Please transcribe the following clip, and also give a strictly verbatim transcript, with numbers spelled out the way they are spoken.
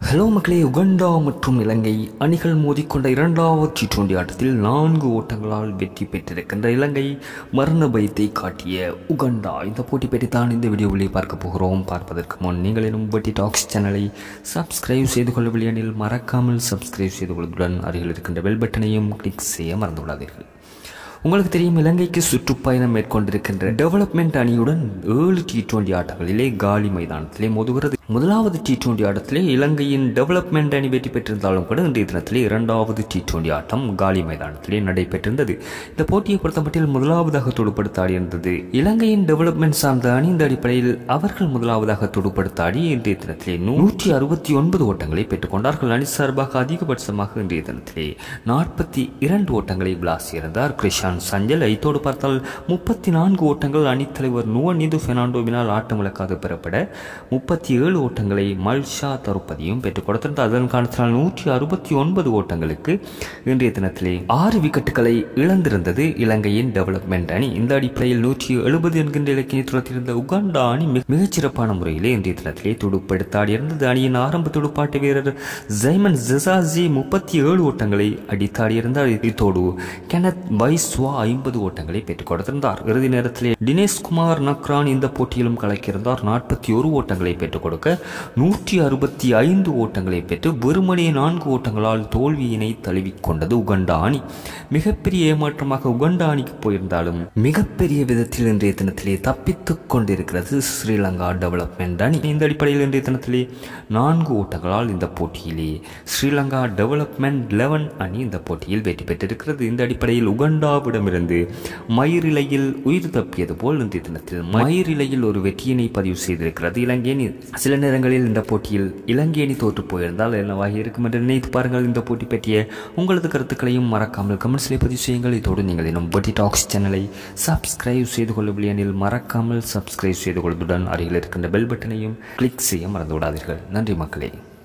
Hello மக்களே, உகண்டா மற்றும் இலங்கை அணிகள் மோதிக்கொண்ட இரண்டாவது டி டுவெண்டி ஆட்டத்தில் நான்கு ஓட்டங்களால் வெற்றி பெற்றிருக்கின்ற இலங்கை மரண பயத்தை காட்டிய உகண்டா. இந்த போட்டி பற்றி தான் இந்த வீடியோவில் பார்க்க போகிறோம். பார்ப்பதற்கு முன் நீங்கள் இன்னும் பட்டி டாக்ஸ் சேனலை சப்ஸ்கிரைப் செய்து கொள்ளவில்லை எனில் மறக்காமல் சப்ஸ்கிரைப் செய்து கொள்வதுடன் அருகில் இருக்கின்ற பெல் பட்டனையும் கிளிக் செய்ய மறந்து விடாதீர்கள். உங்களுக்கு தெரியும், இலங்கைக்கு சுற்றுப்பயணம் மேற்கொண்டிருக்கின்ற டெவலப்மெண்ட் அணியுடன் ஏழு டி டுவெண்டி ஆட்டங்களிலே காலி மைதானத்திலே மோதுகிறது. முதலாவது டி டுவெண்டி ஆட்டத்திலே இலங்கையின் டெவலப்மெண்ட் அணி வெற்றி பெற்றிருந்தாலும் கூட இன்றைய தினத்திலே இரண்டாவது டி டுவெண்டி ஆட்டம் காலி மைதானத்திலே நடைபெற்றிருந்தது. இந்த போட்டியை பொறுத்தமட்டில் முதலாவதாக துடுப்படுத்தாடியிருந்தது இலங்கையின் டெவலப்மெண்ட் சார்ந்த அணி. இந்த அடிப்படையில் அவர்கள் முதலாவதாக துடுப்படுத்தாடி இன்றைய தினத்திலே நூற்றி அறுபத்தி ஒன்பது ஓட்டங்களை பெற்றுக்கொண்டார்கள். அணி சார்பாக அதிகபட்சமாக இன்றைய தினத்திலே நாற்பத்தி இரண்டு ஓட்டங்களை விளாசியிருந்தார் கிருஷான் சஞ்சல். ஐத்தோடு பார்த்தால் முப்பத்தி நான்கு ஓட்டங்கள் அணித்தலைவர் நுவனிது பெர்னாண்டோவினால் ஆட்டமிழக்காது பெறப்பட முப்பத்தி ஏழு ஓட்டங்களை மல்ஷா தருப்பதியும் பெற்றுக் கொடுத்திருந்தார். அதன் காரணத்தினால் நூற்றி அறுபத்தி ஒன்பது ஓட்டங்களுக்கு இன்றைய தினத்திலே ஆறு விக்கெட்டுகளை இழந்திருந்தது இலங்கையின் டெவலப்மெண்ட் அணி. இந்த அடிப்படையில் நூற்றி எழுபது என்கின்ற இலக்கினை துரத்தியிருந்த உகாண்டா அணி மிகச்சிறப்பான முறையிலே இன்றைய தினத்திலே துடுப்படுத்தாடியிருந்தது. அணியின் ஆரம்ப துடுப்பாட்ட வீரர் ஜைமன் ஜெசாஜி முப்பத்தி ஏழு ஓட்டங்களை அடித்தாடியிருந்தார். இத்தோடு கெனத் வைஸ்வா ஐம்பது ஓட்டங்களை பெற்றுக் கொடுத்திருந்தார். இறுதி நேரத்திலே தினேஷ் குமார் நக்ரான் இந்த போட்டியிலும் கலக்கியிருந்தார். நாற்பத்தி ஒரு ஓட்டங்களை பெற்றுக் கொடுக்க நூற்றி அறுபத்தி ஐந்து ஓட்டங்களை பெற்று வெறுமனே நான்கு ஓட்டங்களால் தோல்வியினை தழுவிக்கொண்டது உகண்டா அணி. மிகப்பெரிய ஏமாற்றமாக உகண்டா அணிக்கு போயிருந்தாலும் மிகப்பெரிய விதத்தில் இன்றைய தினத்திலே தப்பித்துக் கொண்டிருக்கிறது ஸ்ரீலங்கா டெவலப்மெண்ட் அணி. இந்த அடிப்படையில் இன்றைய தினத்திலே நான்கு ஓட்டங்களால் இந்த போட்டியிலே ஸ்ரீலங்கா டெவலப்மெண்ட் லெவன் அணி இந்த போட்டியில் வெற்றி பெற்றிருக்கிறது. இந்த அடிப்படையில் உகண்டாவிடமிருந்து மயிரிழையில் உயிர் தப்பியது போல் இன்றைய தினத்தில் மயிரிழையில் ஒரு வெற்றியினை பதிவு செய்திருக்கிறது இலங்கை அணி. சில நேரங்களில் இந்த போட்டியில் இலங்கை அணி தோற்று போயிருந்தால் என்னவாக இருக்கும் என்று நினைத்து பாருங்கள். இந்த போட்டி பற்றிய உங்களது கருத்துக்களையும் மறக்காமல் கமெண்ட்ஸிலே பதிவு செய்யுங்கள். இதோடு நீங்கள் இன்னும் பட்டி டாக்ஸ் சேனலை சப்ஸ்கிரைப் செய்து கொள்ளவில்லை எனில் மறக்காமல் சப்ஸ்கிரைப் செய்து கொள்வதுடன் அருகில் இருக்கின்ற பெல் பட்டனையும் கிளிக் செய்ய மறந்து விடாதீர்கள். நன்றி மக்களே.